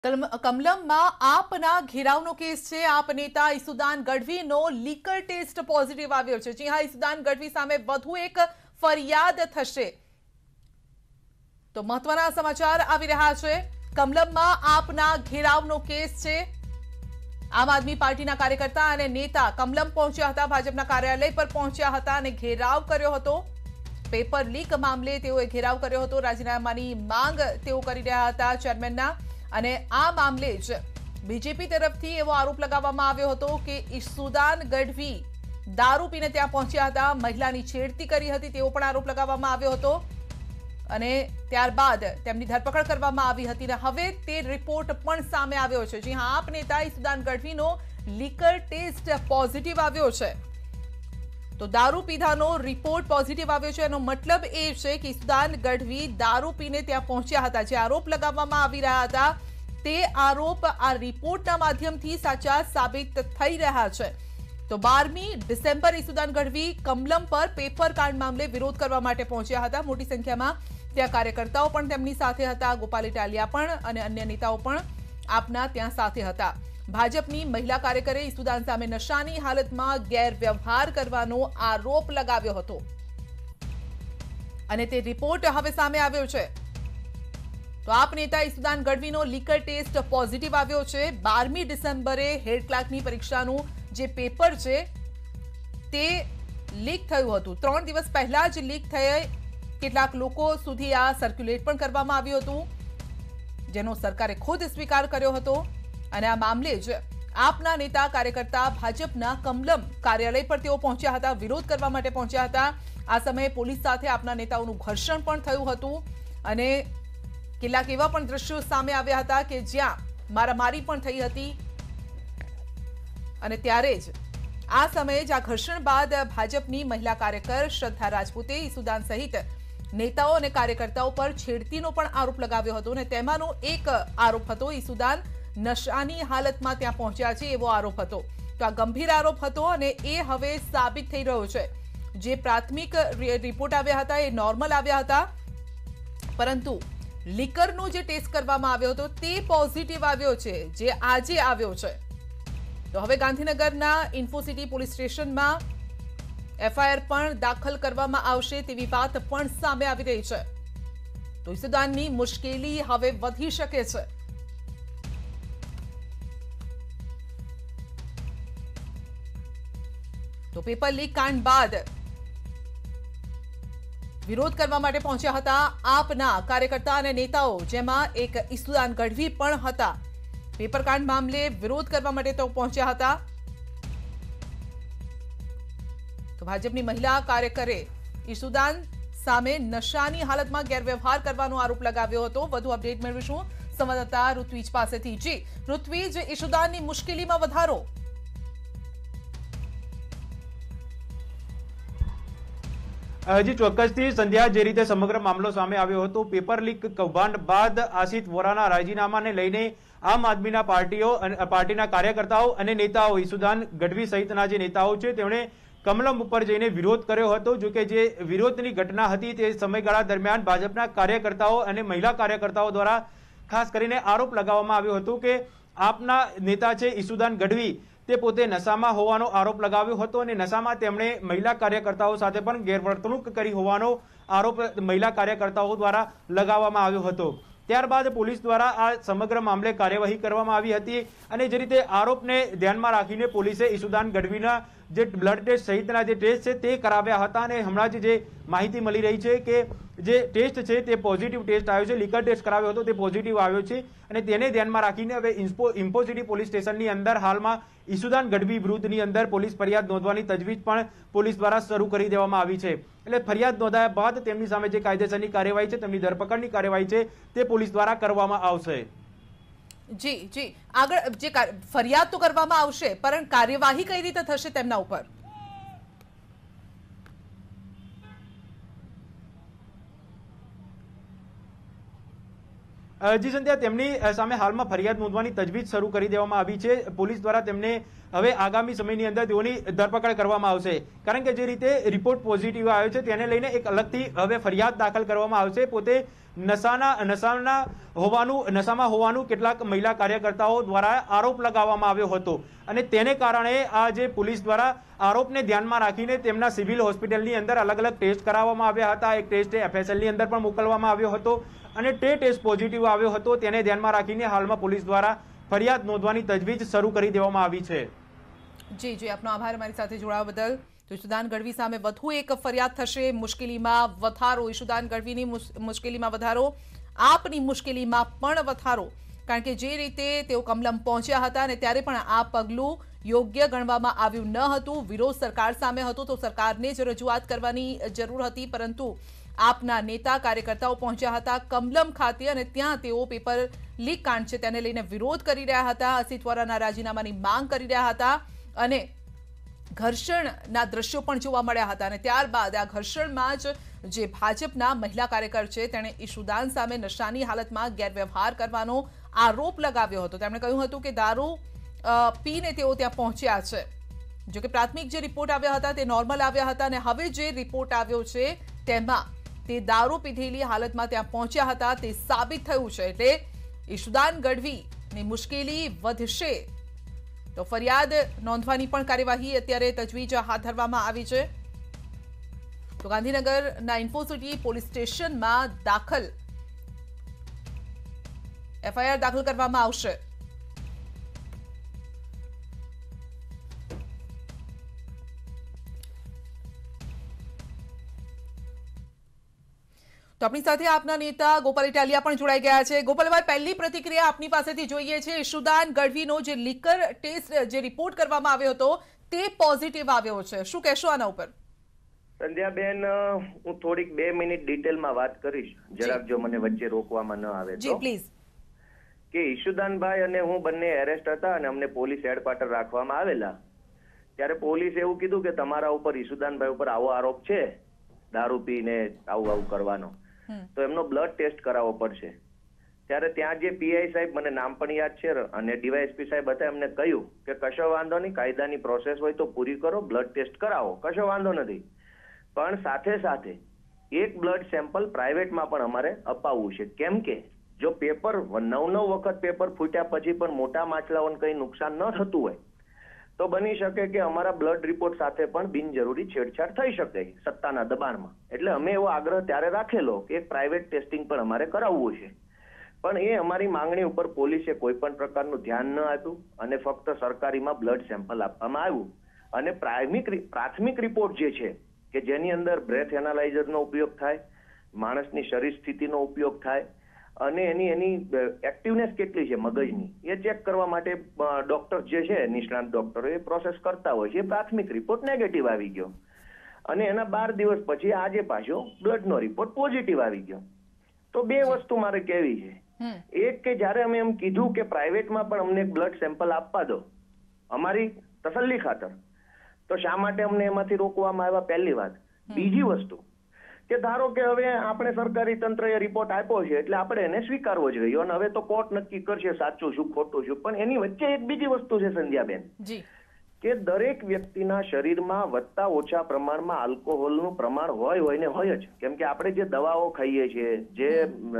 કમલમમાં આપના ઘેરાવનો કેસ છે। આપ નેતા ઈસુદાન ગઢવીનો લીકર ટેસ્ટ પોઝિટિવ આવ્યો છે। જી હા, ઈસુદાન ગઢવી સામે વધુ એક ફરિયાદ થશે। તો મહત્વના સમાચાર આવી રહ્યા છે। કમલમમાં આપના ઘેરાવનો કેસ છે। આમ આદમી પાર્ટીના કાર્યકર્તા અને નેતા કમલમ પહોંચ્યા હતા, ભાજપના કાર્યાલય પર પહોંચ્યા હતા અને ઘેરાવ કર્યો હતો। પેપર લીક મામલે તેઓએ ઘેરાવ કર્યો હતો। રાજીનામાની માંગ તેઓ કરી રહ્યા હતા ચેરમેનના, અને આ મામલે જ બીજેપી તરફથી એવો આરોપ લગાવવામાં આવ્યો હતો કે ઈસુદાન ગઢવી દારૂ પીને ત્યાં પહોંચ્યા હતા, મહિલાની છેડતી કરી હતી, તેવો પણ આરોપ લગાવવામાં આવ્યો હતો અને ત્યારબાદ તેમની ધરપકડ કરવામાં આવી હતી અને હવે તે રિપોર્ટ પણ સામે આવ્યો છે। જી હા, આપ નેતા ઈસુદાન ગઢવીનો લીકર ટેસ્ટ પોઝિટિવ આવ્યો છે। તો દારૂ પીધાનો રિપોર્ટ પોઝિટિવ આવ્યો છે, એનો મતલબ એ છે કે ઈસુદાન ગઢવી દારૂ પીને ત્યાં પહોંચ્યા હતા। જે આરોપ લગાવવામાં આવી રહ્યા હતા તે આરોપ આ રિપોર્ટના માધ્યમથી સાચા સાબિત થઈ રહ્યા છે। તો 12મી ડિસેમ્બર ઈસુદાન ગઢવી કમલમ પર પેપર કાંડ મામલે વિરોધ કરવા માટે પહોંચ્યા હતા। મોટી સંખ્યામાં ત્યાં કાર્યકર્તાઓ પણ તેમની સાથે હતા। ગોપાલ ઇટાલિયા પણ અને અન્ય નેતાઓ પણ આપના ત્યાં સાથે હતા। ભાજપની મહિલા કાર્યકરે ઈસુદાન સામે નશાની હાલતમાં ગેરવ્યવહાર કરવાનો આરોપ લગાવ્યો હતો અને તે રિપોર્ટ હવે સામે આવ્યો છે। તો આપ નેતા ઈસુદાન ગઢવીનો લીકર ટેસ્ટ પોઝિટિવ આવ્યો છે। 12મી ડિસેમ્બરે હેડ ક્લાર્કની પરીક્ષાનું જે પેપર છે તે લીક થયું હતું। 3 દિવસ પહેલા જ લીક થઈ કેટલાક લોકો સુધી આ સર્ક્યુલેટ પણ કરવામાં આવ્યું હતું, જેનો સરકારે ખુદ સ્વીકાર કર્યો હતો અને આ મામલે જ આપના નેતા કાર્યકર્તા ભાજપના કમલમ કાર્યાલય પર તેઓ પહોંચ્યા હતા, વિરોધ કરવા માટે પહોંચ્યા હતા। આ સમયે પોલીસ સાથે આપના નેતાઓનું ઘર્ષણ પણ થયું હતું અને કેટલાક એવા પણ દ્રશ્યો સામે આવ્યા હતા કે જ્યાં મારામારી પણ થઈ હતી અને ત્યારે જ આ સમયે જ આ ઘર્ષણ બાદ ભાજપની મહિલા કાર્યકર શ્રદ્ધા રાજપૂતે ઈસુદાન સહિત નેતાઓ અને કાર્યકર્તાઓ પર છેડતીનો પણ આરોપ લગાવ્યો હતો અને તેમાંનો એક આરોપ હતો ઈસુદાન નશાની હાલતમાં ત્યાં પહોંચ્યા છે એવો આરોપ હતો। તો આ ગંભીર આરોપ હતો અને એ હવે સાબિત થઈ રહ્યો છે। જે પ્રાથમિક રિપોર્ટ આવ્યા હતા એ નોર્મલ આવ્યા હતા, પરંતુ લીકરનો જે ટેસ્ટ કરવામાં આવ્યો હતો તે પોઝિટિવ આવ્યો છે, જે આજે આવ્યો છે। તો હવે ગાંધીનગરના ઇન્ફોસિટી પોલીસ સ્ટેશનમાં એફઆઈઆર પણ દાખલ કરવામાં આવશે તેવી વાત પણ સામે આવી રહી છે। તો ઈસુદાનની મુશ્કેલી હવે વધી શકે છે। તો પેપર લીક કાંડ બાદ વિરોધ કરવા માટે પહોંચ્યા હતા આપના કાર્યકર્તા અને નેતાઓ, જેમાં એક ઈસુદાન ગઢવી પણ હતા। પેપર કાંડ મામલે વિરોધ કરવા માટે તો પહોંચ્યા હતા। તો ભાજપની મહિલા કાર્યકરે ઈસુદાન સામે નશાની હાલતમાં ગેરવ્યવહાર કરવાનો આરોપ લગાવ્યો હતો। વધુ અપડેટ મેળવીશું સંવાદદાતા ઋત્વિજ પાસેથી। જી ઋત્વિજ, ઈસુદાનની મુશ્કેલીમાં વધારો। હજી ચોક્કસથી સંધ્યા, જે રીતે સમગ્ર મામલો સામે આવ્યો હતો પેપર લીક કૌભાંડ બાદ આશિષ વોરાના રાજીનામાને લઈને આમ આદમીના પાર્ટીના કાર્યકર્તાઓ અને નેતાઓ ઈસુદાન ગઢવી સહિતના જે નેતાઓ છે તેમણે કમલમ ઉપર જઈને વિરોધ કર્યો હતો। જો કે જે વિરોધની ઘટના હતી તે સમયગાળા દરમિયાન ભાજપના કાર્યકર્તાઓ અને મહિલા કાર્યકર્તાઓ દ્વારા ખાસ કરીને આરોપ લગાવવામાં આવ્યો હતો કે આપના નેતા છે ઈસુદાન ગઢવી તે પોતે નશામાં હોવાનો આરોપ લગાવ્યો હતો અને નશામાં તેમણે મહિલા કાર્યકર્તાઓ સાથે પણ ગેરવર્તણૂક કરી હોવાનો આરોપ મહિલા કાર્યકર્તાઓ દ્વારા લગાવવામાં આવ્યો હતો। ત્યારબાદ પોલીસ દ્વારા આ સમગ્ર મામલે કાર્યવાહી કરવામાં આવી હતી અને જે રીતે આરોપને ધ્યાનમાં રાખીને પોલીસે ઈસુદાન ગઢવીના જે બ્લડ ટેસ્ટ સહિતના જે ટેસ્ટ છે તે કરાવ્યા હતા અને હમણાં જ જે માહિતી મળી રહી છે કે જે ટેસ્ટ છે તે પોઝિટિવ ટેસ્ટ આવ્યો છે, લીકર ટેસ્ટ કરાવ્યો હતો તે પોઝિટિવ આવ્યો છે અને તેને ધ્યાનમાં રાખીને હવે ઇન્ફોસિટી પોલીસ સ્ટેશનની અંદર હાલમાં ઈસુદાન ગઢવી વિરુદ્ધની અંદર પોલીસ ફરિયાદ નોંધવાની તજવીજ પણ પોલીસ દ્વારા શરૂ કરી દેવામાં આવી છે। એટલે ફરિયાદ નોંધાયા બાદ તેમની સામે જે કાયદેસરની કાર્યવાહી છે, તેમની ધરપકડની કાર્યવાહી છે તે પોલીસ દ્વારા કરવામાં આવશે। જી જી, આગળ જે ફરિયાદ તો કરવામાં આવશે, પરંતુ કાર્યવાહી કઈ રીતે થશે તેમના ઉપર? જી સંધ્યા, તેમની સામે હાલમાં ફરિયાદ નોંધવાની તજવીજ શરૂ કરી દેવામાં આવી છે. પોલીસ દ્વારા તેમને હવે આગામી સમયની અંદર તેઓની ધરપકડ કરવામાં આવશે, કારણ કે જે રીતે રિપોર્ટ પોઝિટિવ આવ્યો છે તેને લઈને એક અલગથી હવે ફરિયાદ દાખલ કરવામાં આવશે. પોતે નશામાં હોવાનું કેટલાક મહિલા કાર્યકર્તાઓ દ્વારા આરોપ લગાવવામાં આવ્યો હતો અને તેને કારણે આ જે પોલીસ દ્વારા આરોપને ધ્યાનમાં રાખીને તેમના સિવિલ હોસ્પિટલની અંદર અલગ અલગ ટેસ્ટ કરાવવામાં આવ્યા હતા. એક ટેસ્ટ FSL ની અંદર પણ મોકલવામાં આવ્યો હતો અને તે ટેસ્ટ પોઝિટિવ આવ્યો હતો. તેને ધ્યાનમાં રાખીને હાલમાં પોલીસ દ્વારા ફરિયાદ નોંધવાની તજવીજ શરૂ કરી દેવામાં આવી છે. જી જી, આપનો આભાર અમારી સાથે જોડાવા બદલ. તો ઈશુદાન ગઢવી સામે વધુ એક ફરિયાદ થશે. મુશ્કેલીમાં વધારો, ઈશુદાન ગઢવીની મુશ્કેલીમાં વધારો, આપની મુશ્કેલીમાં પણ વધારો, કારણ કે જે રીતે તેઓ કમલમ પહોંચ્યા હતા અને ત્યારે પણ આ પગલું યોગ્ય ગણવામાં આવ્યું ન હતું. વિરોધ સરકાર સામે હતો તો સરકારને જ રજૂઆત કરવાની જરૂર હતી, પરંતુ આપના નેતા કાર્યકર્તાઓ પહોંચ્યા હતા કમલમ ખાતે અને ત્યાં તેઓ પેપર લીક કાંડ છે તેને લઈને વિરોધ કરી રહ્યા હતા, અસિત વોરાના રાજીનામાની માંગ કરી રહ્યા હતા અને ઘર્ષણના દ્રશ્યો પણ જોવા મળ્યા હતા. અને ત્યારબાદ આ ઘર્ષણમાં જ જે ભાજપના મહિલા કાર્યકર છે તેણે ઈશુદાન સામે નશાની હાલતમાં ગેરવ્યવહાર કરવાનો આરોપ લગાવ્યો હતો. તેમણે કહ્યું હતું કે દારૂ પીને તેઓ ત્યાં પહોંચ્યા છે. જો કે પ્રાથમિક જે રિપોર્ટ આવ્યા હતા તે નોર્મલ આવ્યા હતા અને હવે જે રિપોર્ટ આવ્યો છે તેમાં તે દારૂ પીધેલી હાલતમાં ત્યાં પહોંચ્યા હતા તે સાબિત થયું છે. એટલે ઈશુદાન ગઢવીની મુશ્કેલી વધશે. તો ફરિયાદ નોંધવાની પણ કાર્યવાહી અત્યારે તજવીજ હાથ ધરવામાં આવી છે. તો ગાંધીનગરના ઇન્ફોસિટી પોલીસ સ્ટેશનમાં FIR દાખલ કરવામાં આવશે. તો આપણી સાથે આપના નેતા ગોપાલ ઇટાલિયા પણ જોડાઈ ગયા છે. ગોપાલભાઈ, પહેલી પ્રતિક્રિયા આપની પાસેથી જોઈએ છે. ઈશુદાન ગઢવીનો જે લીકર ટેસ્ટ જે રિપોર્ટ કરવામાં આવ્યો હતો તે પોઝિટિવ આવ્યો છે, શું કહેશો આના ઉપર? સંધ્યાબેન, હું થોડીક 2 મિનિટ ડિટેલમાં વાત કરીશ, જરાક જો મને વચ્ચે રોકવામાં ન આવે તો. જી પ્લીઝ. કે ઈશુદાનભાઈ અને હું બંને એરેસ્ટ હતા અને અમને પોલીસ હેડક્વાર્ટર રાખવામાં આવેલા. ત્યારે પોલીસે એવું કીધું કે તમારા ઉપર ઈશુદાનભાઈ ઉપર આવો આરોપ છે દારૂ પીને આવું કરવાનો, તો એમનો બ્લડ ટેસ્ટ કરાવવો પડશે. ત્યારે ત્યાં જે PI સાહેબ, મને નામ પણ યાદ છે, અને DYSP સાહેબ હતા, એમને કહ્યું કે કશો વાંધો નહીં, કાયદાની પ્રોસેસ હોય તો પૂરી કરો, બ્લડ ટેસ્ટ કરાવો, કશો વાંધો નથી. પણ સાથે સાથે એક બ્લડ સેમ્પલ પ્રાઇવેટમાં પણ અમારે અપાવવું છે. કેમ કે જો પેપર 9 વખત પેપર ફૂટ્યા પછી પણ મોટા માછલાઓને કંઈ નુકસાન ન થતું હોય તો બની શકે કે અમારા બ્લડ રિપોર્ટ સાથે પણ બિનજરૂરી છેડછાડ થઈ શકે સત્તાના દબાણમાં. એટલે અમે એવો આગ્રહ ત્યારે રાખેલો કે એક પ્રાઇવેટ ટેસ્ટિંગ પણ અમારે કરાવવું છે. પણ એ અમારી માંગણી ઉપર પોલીસે કોઈ પણ પ્રકારનું ધ્યાન ન આપ્યું અને ફક્ત સરકારીમાં બ્લડ સેમ્પલ આપવામાં આવ્યું. અને પ્રાથમિક રિપોર્ટ જે છે કે જેની અંદર બ્રેથ એનાલાઇઝરનો ઉપયોગ થાય, માણસની શરીર સ્થિતિનો ઉપયોગ થાય અને એની એક્ટિવનેસ કેટલી છે મગજની એ ચેક કરવા માટે ડોક્ટર જે છે, નિષ્ણાત ડોક્ટરો, એ પ્રોસેસ કરતા હોય છે. પ્રાથમિક રિપોર્ટ નેગેટિવ આવી ગયો અને એના 12 દિવસ પછી આજે પાછો બ્લડનો રિપોર્ટ પોઝિટિવ આવી ગયો. તો 2 વસ્તુ મારે કહેવી છે. એક કે જ્યારે અમે એમ કીધું કે પ્રાઇવેટમાં પણ અમને બ્લડ સેમ્પલ આપવા દો અમારી તસલ્લી ખાતર, તો શા માટે અમને એમાંથી રોકવામાં આવ્યા? પહેલી વાત. બીજી વસ્તુ કે ધારો કે હવે આપણે સરકારી તંત્રએ રિપોર્ટ આપ્યો છે એટલે આપણે એને સ્વીકારવો જોઈએ અને હવે તો કોર્ટ નક્કી કરશે સાચું શું ખોટું શું. પણ એની વચ્ચે એક બીજી વસ્તુ છે સંધ્યાબેન, કે દરેક વ્યક્તિના શરીરમાં વધતા ઓછા પ્રમાણમાં આલ્કોહોલનું પ્રમાણ હોય ને હોય જ. કેમ કે આપણે જે દવાઓ ખાઈએ છીએ, જે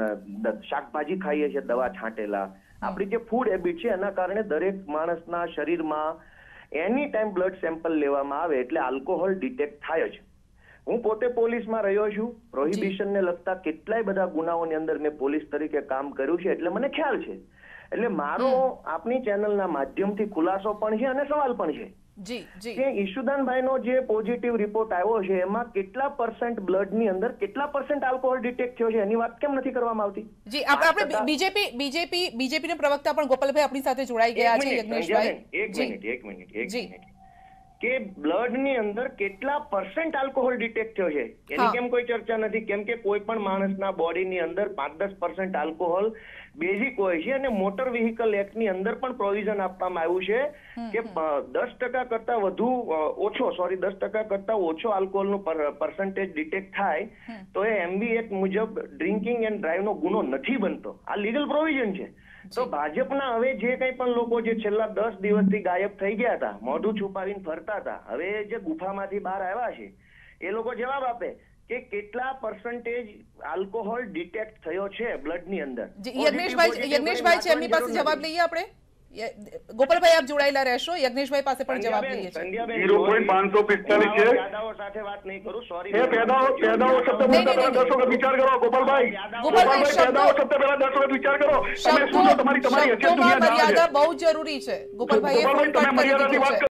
શાકભાજી ખાઈએ છીએ દવા છાંટેલા, આપણી જે ફૂડ હેબિટ છે એના કારણે દરેક માણસના શરીરમાં એની ટાઈમ બ્લડ સેમ્પલ લેવામાં આવે એટલે આલ્કોહોલ ડિટેક્ટ થાય જ. હું પોતે પોલીસમાં રહ્યો છું, પ્રોહિબિશનને લગતા કેટલાય બધા ગુનાઓની અંદર મેં પોલીસ તરીકે કામ કર્યું છે એટલે મને ખ્યાલ છે. એટલે મારો આપની ચેનલના માધ્યમથી ખુલાસો પણ છે અને સવાલ પણ છે કે ઈશુદાનભાઈનો જે પોઝિટિવ રિપોર્ટ આવ્યો છે એમાં કેટલા % બ્લડની અંદર કેટલા % આલ્કોહોલ ડિટેક્ટ થયો છે એની વાત કેમ નથી કરવામાં આવતી? જી, આપણે બીજેપીના પ્રવક્તા પણ ગોપાલભાઈ આપણી સાથે જોડાઈ ગયા છે. યજ્ઞેશભાઈ, એક મિનિટ કે બ્લડની અંદર કેટલા % આલ્કોહોલ ડિટેક્ટ થયો છે એની કેમ કોઈ ચર્ચા નથી? કેમ કે કોઈ પણ માણસના બોડીની અંદર 5-10% આલ્કોહોલ બેઝિક હોય છે અને મોટર વ્હીકલ એક્ટની અંદર પણ પ્રોવિઝન આપવામાં આવ્યું છે કે 10% કરતા વધુ ઓછો 10% કરતા ઓછો આલ્કોહોલનું પર્સન્ટેજ ડિટેક્ટ થાય તો એ એમબી એક્ટ મુજબ ડ્રિંકિંગ એન્ડ ડ્રાઈવનો ગુનો નથી બનતો. આ લીગલ પ્રોવિઝન છે. તો ભાજપના હવે જે કંઈ પણ લોકો જે છેલ્લા 10 દિવસથી ગાયબ થઈ ગયા હતા, મોઢું છુપાવીને ફરતા હતા, હવે જે ગુફામાંથી બહાર આવ્યા છે એ લોકો જવાબ આપે કે કેટલા પર્સન્ટેજ આલ્કોહોલ ડિટેક્ટ થયો છે બ્લડની અંદર. યજ્ઞેશભાઈ છે, એમની પાસે જવાબ લઈએ આપણે. ગોપાલભાઈ આપ જોડાયેલા રહેશો, યજ્ઞેશભાઈ પાસે પણ જવાબ લઈએ છીએ. 0.545 છે. દાદાઓ સાથે વાત નહીં કરું, સોરી. એ પેદાઓ શબ્દ બોલતા પહેલા 10 વખત વિચાર કરો ગોપાલભાઈ. પેદાઓ શબ્દ પહેલા 10 વખત વિચાર કરો. તમે શું છો, તમારી હેસિયત દુનિયા મર્યાદા બહુ જરૂરી છે. ગોપાલભાઈ તમે મર્યાદાની વાત